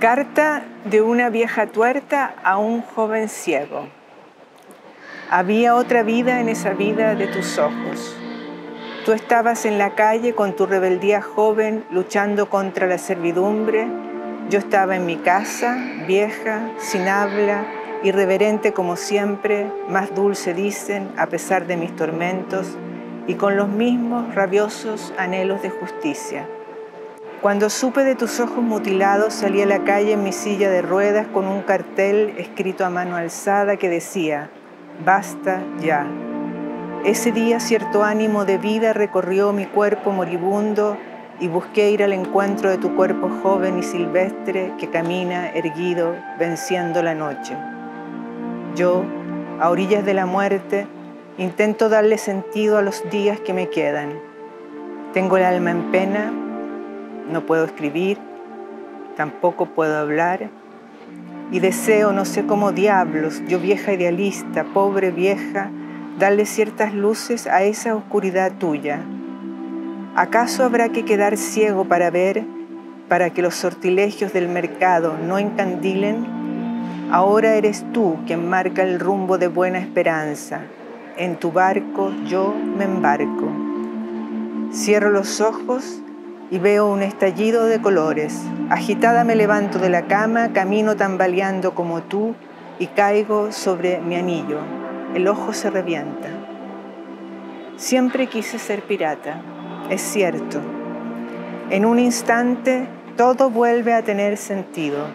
Carta de una vieja tuerta a un joven ciego. Había otra vida en esa vida de tus ojos. Tú estabas en la calle con tu rebeldía joven luchando contra la servidumbre. Yo estaba en mi casa, vieja, sin habla, irreverente como siempre, más dulce dicen, a pesar de mis tormentos, y con los mismos rabiosos anhelos de justicia. Cuando supe de tus ojos mutilados, salí a la calle en mi silla de ruedas con un cartel escrito a mano alzada que decía: «Basta ya». Ese día cierto ánimo de vida recorrió mi cuerpo moribundo y busqué ir al encuentro de tu cuerpo joven y silvestre que camina erguido, venciendo la noche. Yo, a orillas de la muerte, intento darle sentido a los días que me quedan. Tengo el alma en pena. No puedo escribir, tampoco puedo hablar, y deseo, no sé cómo diablos, yo vieja idealista, pobre vieja, darle ciertas luces a esa oscuridad tuya. ¿Acaso habrá que quedar ciego para ver, para que los sortilegios del mercado no encandilen? Ahora eres tú quien marca el rumbo de buena esperanza. En tu barco yo me embarco. Cierro los ojos y veo un estallido de colores. Agitada me levanto de la cama, camino tambaleando como tú y caigo sobre mi anillo. El ojo se revienta. Siempre quise ser pirata, es cierto. En un instante todo vuelve a tener sentido.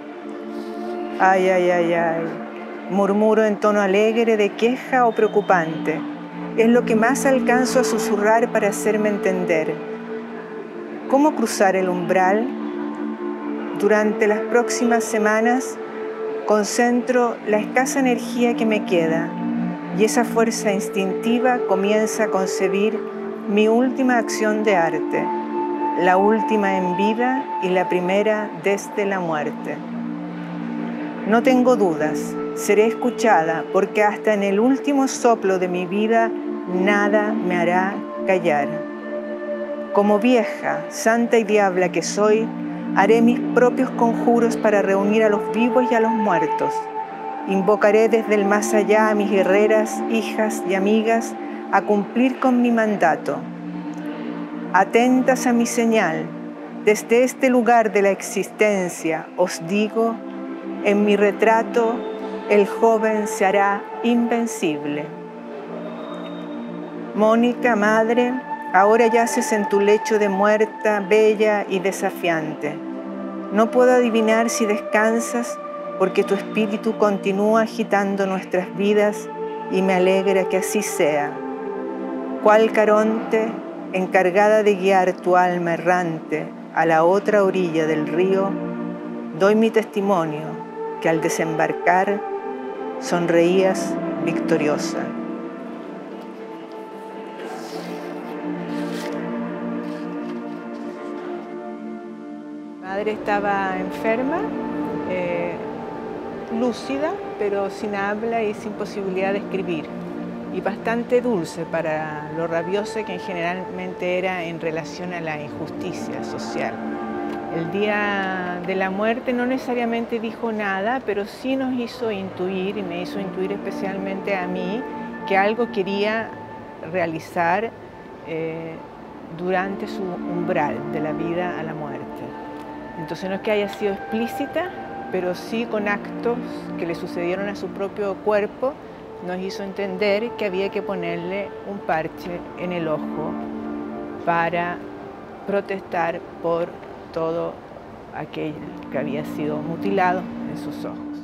Ay, ay, ay, ay, murmuro en tono alegre de queja o preocupante. Es lo que más alcanzo a susurrar para hacerme entender. ¿Cómo cruzar el umbral? Durante las próximas semanas concentro la escasa energía que me queda y esa fuerza instintiva comienza a concebir mi última acción de arte, la última en vida y la primera desde la muerte. No tengo dudas, seré escuchada porque hasta en el último soplo de mi vida nada me hará callar. Como vieja, santa y diabla que soy, haré mis propios conjuros para reunir a los vivos y a los muertos. Invocaré desde el más allá a mis guerreras, hijas y amigas a cumplir con mi mandato. Atentas a mi señal, desde este lugar de la existencia, os digo, en mi retrato el joven se hará invencible. Mónica, madre, ahora yaces en tu lecho de muerta, bella y desafiante. No puedo adivinar si descansas porque tu espíritu continúa agitando nuestras vidas y me alegra que así sea. Cual Caronte, encargada de guiar tu alma errante a la otra orilla del río, doy mi testimonio que al desembarcar sonreías victoriosa. Mi madre estaba enferma, lúcida, pero sin habla y sin posibilidad de escribir, y bastante dulce para lo rabiosa que generalmente era en relación a la injusticia social. El día de la muerte no necesariamente dijo nada, pero sí nos hizo intuir, y me hizo intuir especialmente a mí, que algo quería realizar durante su umbral de la vida a la muerte. Entonces no es que haya sido explícita, pero sí con actos que le sucedieron a su propio cuerpo, nos hizo entender que había que ponerle un parche en el ojo para protestar por todo aquello que había sido mutilado en sus ojos.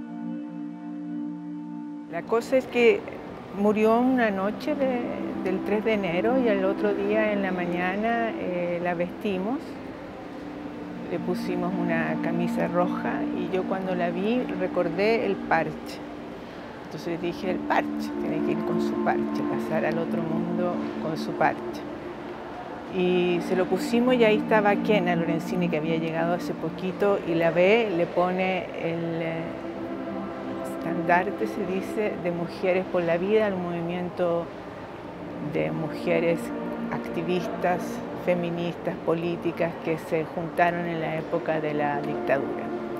La cosa es que murió una noche del 3 de enero y al otro día en la mañana la vestimos. Le pusimos una camisa roja y yo cuando la vi recordé el parche. Entonces dije, el parche, tiene que ir con su parche, pasar al otro mundo con su parche. Y se lo pusimos y ahí estaba Kena Lorenzini, que había llegado hace poquito, y la ve, le pone el estandarte, se dice, de Mujeres por la Vida, el movimiento de mujeres activistas, feministas, políticas que se juntaron en la época de la dictadura.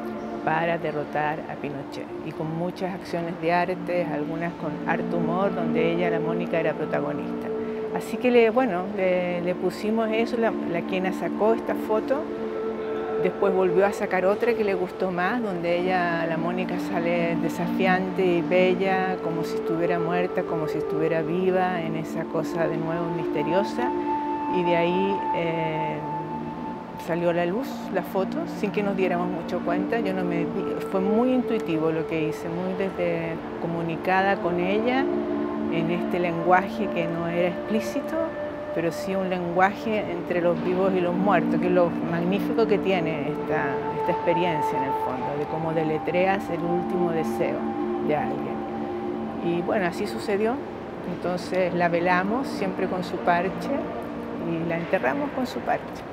para derrotar a Pinochet. Y con muchas acciones de arte, algunas con harto humor, donde ella, la Mónica, era protagonista. Así que le pusimos eso, la quien sacó esta foto. Después volvió a sacar otra que le gustó más, donde ella, la Mónica, sale desafiante y bella, como si estuviera muerta, como si estuviera viva, en esa cosa de nuevo misteriosa. Y de ahí salió a la luz la foto, sin que nos diéramos mucho cuenta. Fue muy intuitivo lo que hice, muy desde comunicada con ella, en este lenguaje que no era explícito, pero sí un lenguaje entre los vivos y los muertos, que es lo magnífico que tiene esta experiencia en el fondo, de cómo deletreas el último deseo de alguien. Y bueno, así sucedió. Entonces la velamos siempre con su parche y la enterramos con su parche.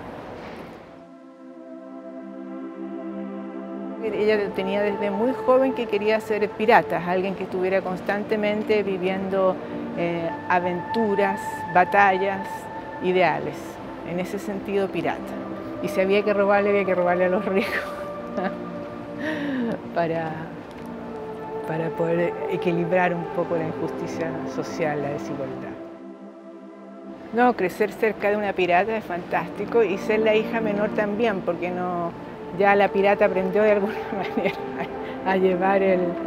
Ella tenía desde muy joven que quería ser pirata, alguien que estuviera constantemente viviendo aventuras, batallas, ideales, en ese sentido pirata. Y si había que robarle a los ricos para poder equilibrar un poco la injusticia social, la desigualdad. No, crecer cerca de una pirata es fantástico y ser la hija menor también, porque ya la pirata aprendió de alguna manera a llevar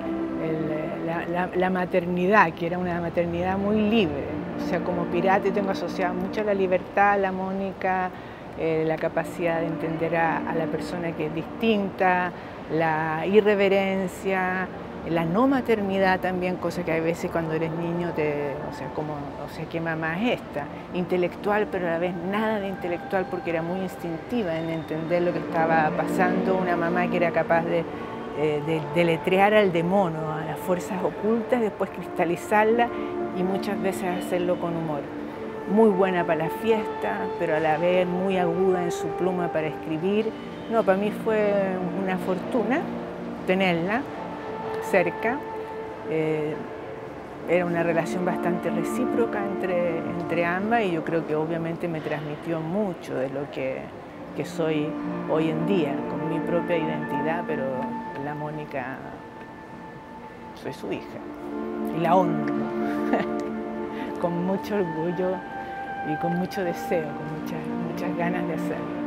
la maternidad, que era una maternidad muy libre. O sea, como pirata tengo asociado mucho la libertad, la Mónica, la capacidad de entender a la persona que es distinta, la irreverencia, la no maternidad también, cosa que a veces cuando eres niño ¿qué mamá es esta? Intelectual, pero a la vez nada de intelectual porque era muy instintiva en entender lo que estaba pasando, una mamá que era capaz de deletrear al demonio, a las fuerzas ocultas, después cristalizarla y muchas veces hacerlo con humor. Muy buena para la fiesta, pero a la vez muy aguda en su pluma para escribir. No, para mí fue una fortuna tenerla cerca. Era una relación bastante recíproca entre ambas y yo creo que obviamente me transmitió mucho de lo que soy hoy en día, con mi propia identidad, pero la Mónica, soy su hija y la honro con mucho orgullo y con mucho deseo, con muchas ganas de hacerlo.